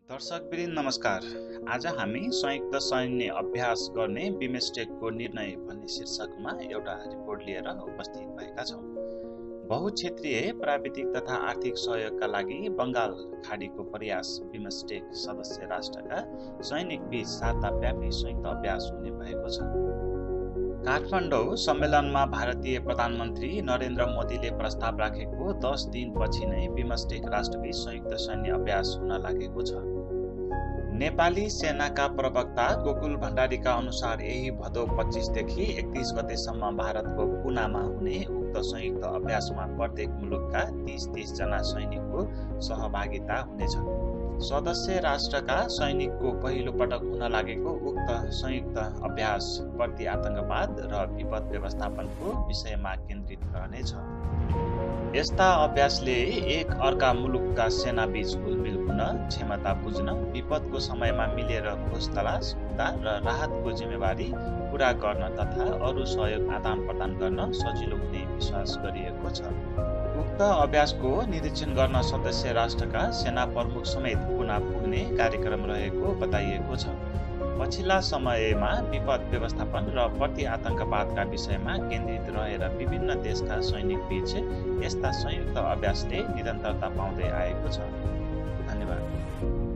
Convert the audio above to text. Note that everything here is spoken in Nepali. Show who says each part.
Speaker 1: दर्शकवृन्द नमस्कार। आज हामी संयुक्त सैन्य अभ्यास गर्ने बिमस्टेकको निर्णय भन्ने शीर्षकमा एउटा रिपोर्ट लिएर उपस्थित भएका छौँ। बहुक्षेत्रीय प्राविधिक तथा आर्थिक सहयोगका लागि बङ्गाल खाडीको प्रयास बिमस्टेक सदस्य राष्ट्रका सैनिक बीच साताव्यापी संयुक्त अभ्यास हुने भएको छ। काठमाडौँ सम्मेलनमा भारतीय प्रधानमन्त्री नरेन्द्र मोदीले प्रस्ताव राखेको 10 दिनपछि नै बिमस्टेक राष्ट्रबीच संयुक्त सैन्य अभ्यास हुन लागेको छ। नेपाली सेनाका प्रवक्ता गोकुल भण्डारीका अनुसार यही भदौ 25 देखि 31 गतेसम्म भारतको पुनामा हुने उक्त संयुक्त अभ्यासमा प्रत्येक मुलुकका 30 जना सैनिकको सहभागिता हुनेछ। सदस्य राष्ट्रका सैनिकको पहिलो पटक हुन लागेको उक्त संयुक्त अभ्यास प्रति आतंकवाद र विपद व्यवस्थापनको विषयमा केन्द्रित रहनेछ। यस्ता अभ्यासले एक अर्का मुलुकका सेनाबीच घुलमिल हुन, क्षमता बुझ्न, विपदको समयमा मिलेर खोज तलास, उद्धार र राहतको जिम्मेवारी पूरा गर्न तथा अरू सहयोग आदान प्रदान गर्न सजिलो हुने विश्वास गरिएको छ। उक्त अभ्यासको निरीक्षण गर्न सदस्य राष्ट्रका सेना प्रमुख समेत पुना पुग्ने कार्यक्रम रहेको बताइएको छ। पछिल्ला समयमा विपद व्यवस्थापन र प्रति आतंकवादका विषयमा केन्द्रित रहेर विभिन्न देशका सैनिक बीच यस्ता संयुक्त अभ्यासले निरन्तरता पाउँदै आएको छ। धन्यवाद।